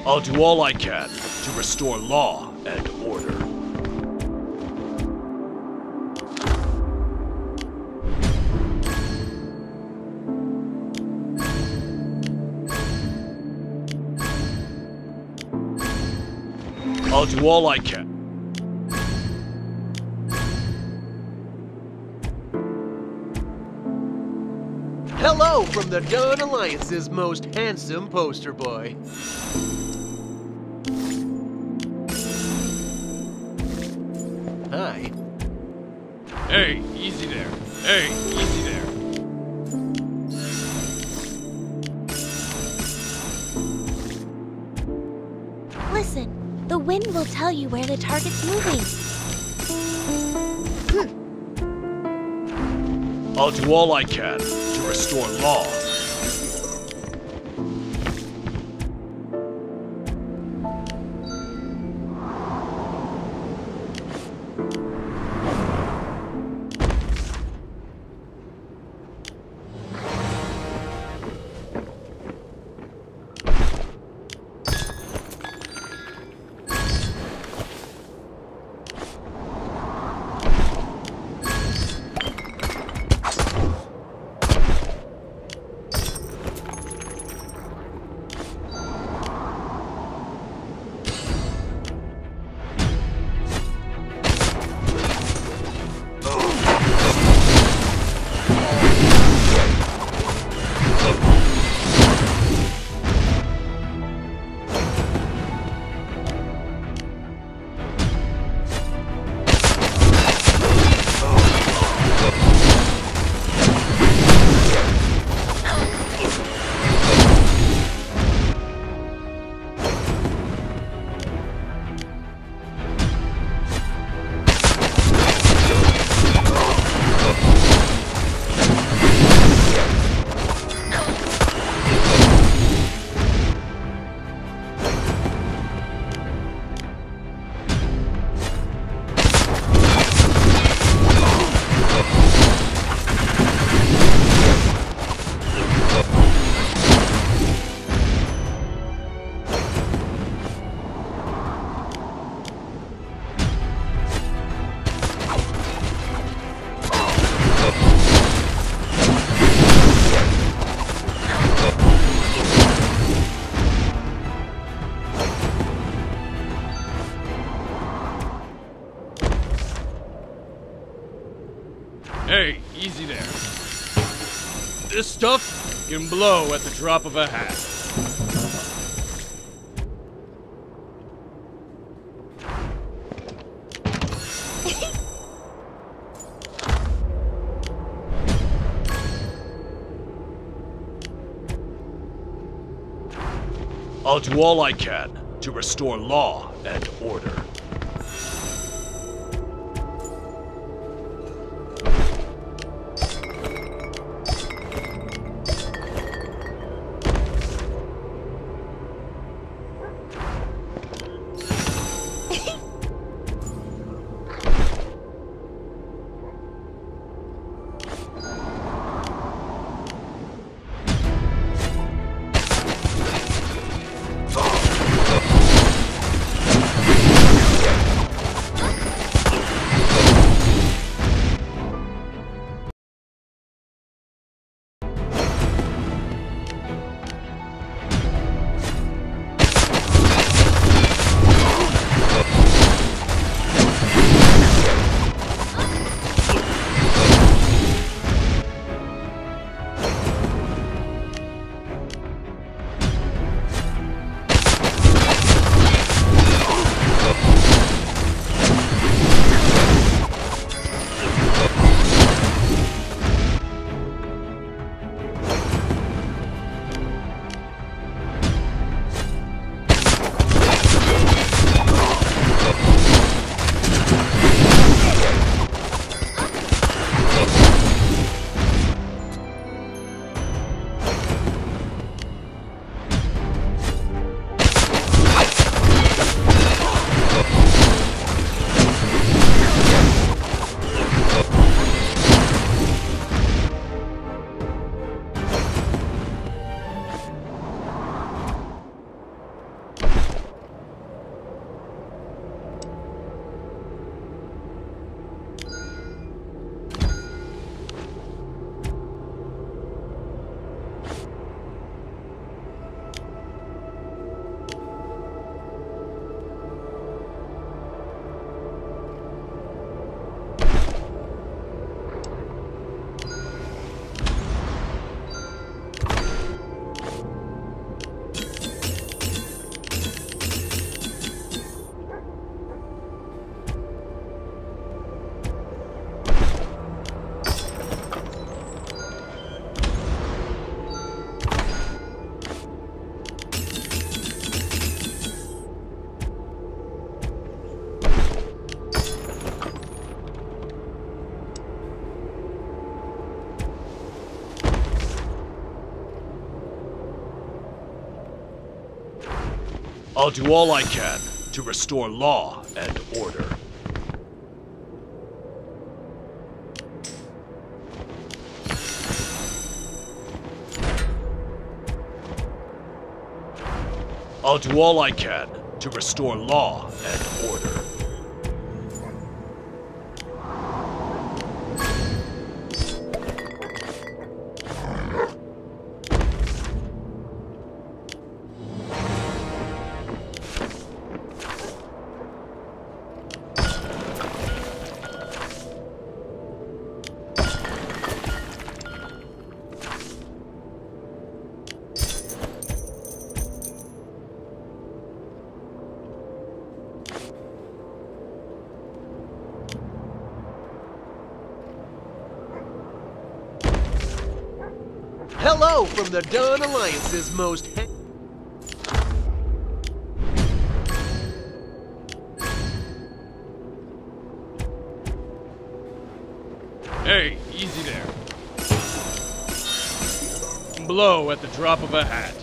I'll do all I can to restore law and order. I'll do all I can. Hello from the Dawn Alliance's most handsome poster boy. Hi. Hey, easy there. Hey, easy there. Listen, the wind will tell you where the target's moving. I'll do all I can to restore law. Hey, easy there. This stuff can blow at the drop of a hat. I'll do all I can to restore law and order. I'll do all I can to restore law and order. I'll do all I can to restore law and order. Hello from the Dawn Alliance's most... Hey, easy there. Blow at the drop of a hat.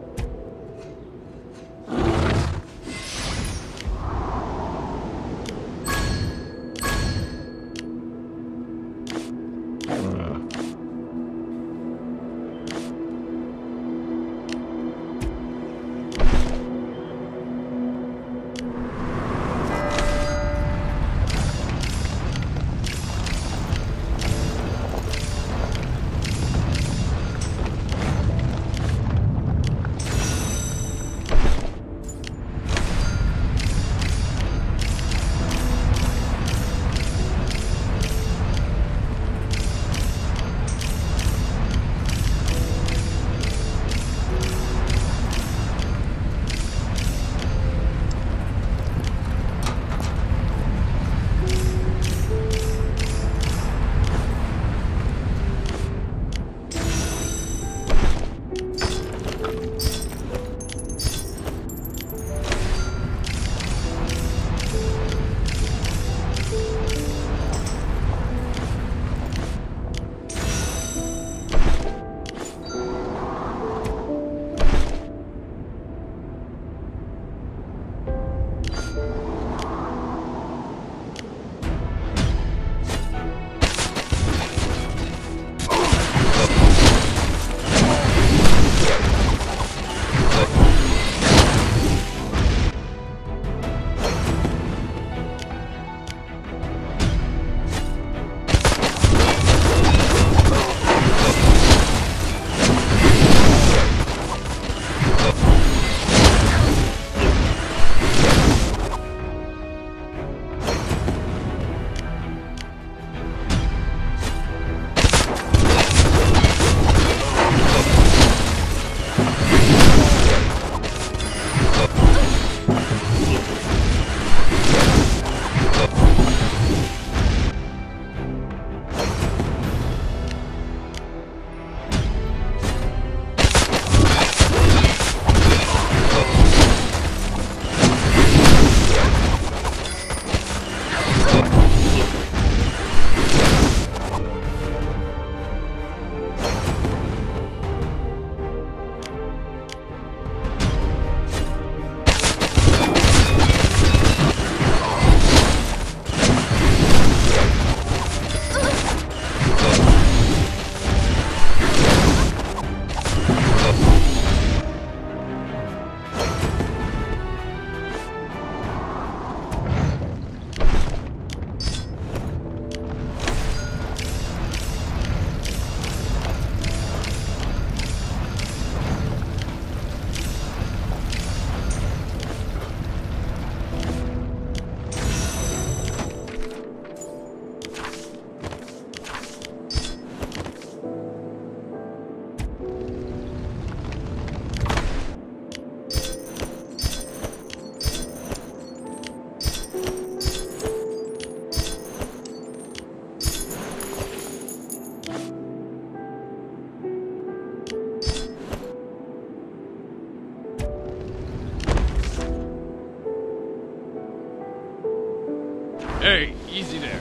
Hey, easy there.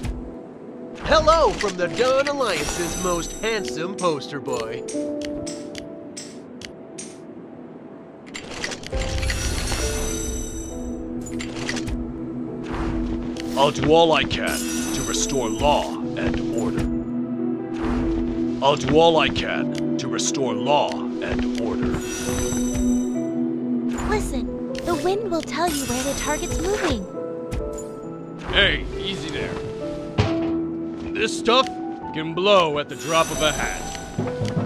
Hello from the Dawn Alliance's most handsome poster boy. I'll do all I can to restore law and order. I'll do all I can to restore law and order. Listen, the wind will tell you where the target's moving. Hey, easy there. This stuff can blow at the drop of a hat.